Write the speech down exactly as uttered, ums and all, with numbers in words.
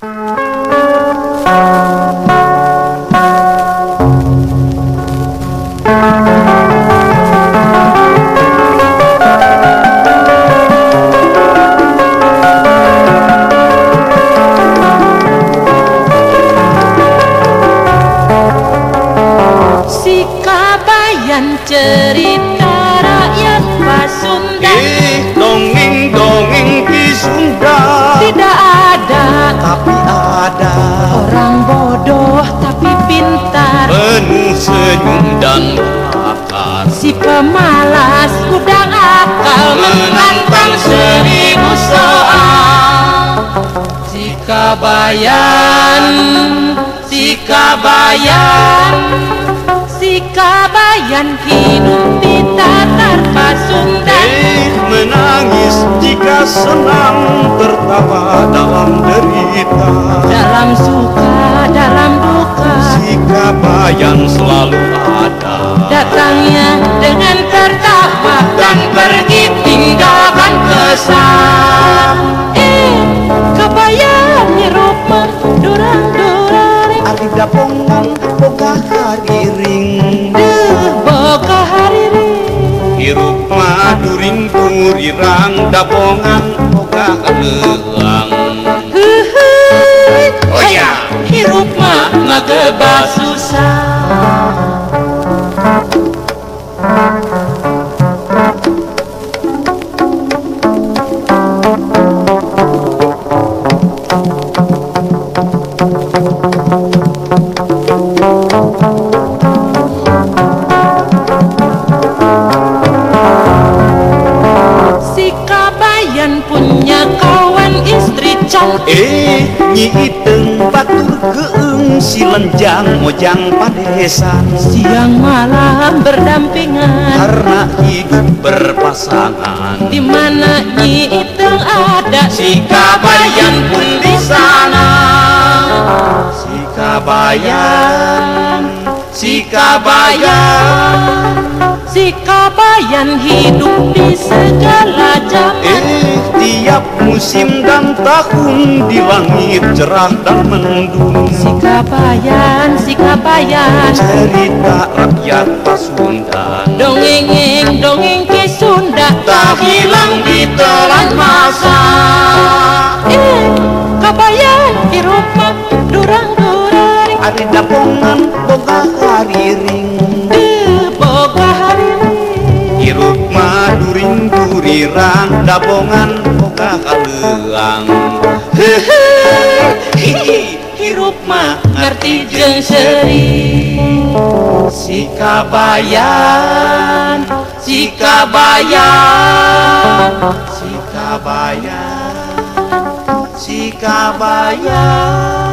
Cerita rakyat Pasundan, eh dongeng-dongeng di Sunda. Tidak ada tapi ada orang bodoh tapi pintar, penuh senyum dan bakar. si pemalas udang akal menantang seribu soal. Si Kabayan, si Kabayan, si Kabayan hidup di Tatar Pasundan. Eh menangis jika senang, tertawa dalam derita, Dalam suka, dalam duka, si Kabayan selalu ada. datangnya dengan tertawa dan pergi tinggalkan kesan. Eh, Kabayan hirup mah durang-durang, Ari dapongan boga hariring, deuh boga hariri. hirup mah during turirang, dapongan boga leang. Heuheuy, Oh ya, hirup mah ngageba susah. Si Kabayan punya kawan istri cantik, eh nyi iteng batur keung, si lenjang mojang padesan, siang malam berdampingan. karena hidup berpasangan. Di mana Nyi Iteng ada, Si Kabayan pun di sana. Si Kabayan, si Kabayan, si Kabayan hidup di segala zaman. eh tiap musim dan tahun di langit cerah dan mendung. Si Kabayan, si Kabayan, Cerita rakyat Pasundan, dongeng dongeng ki Sunda tak hilang di telan masa. Eh, Kabayan hirup mah durang-durang, Ari dapongan boga hariring, deuh boga hariri. hirup mah during turirang, dapongan boga kaleang. Hehehe, hirup mah Ngerti jeung seri. si Kabayan, si Kabayan, si Kabayan, si Kabayan.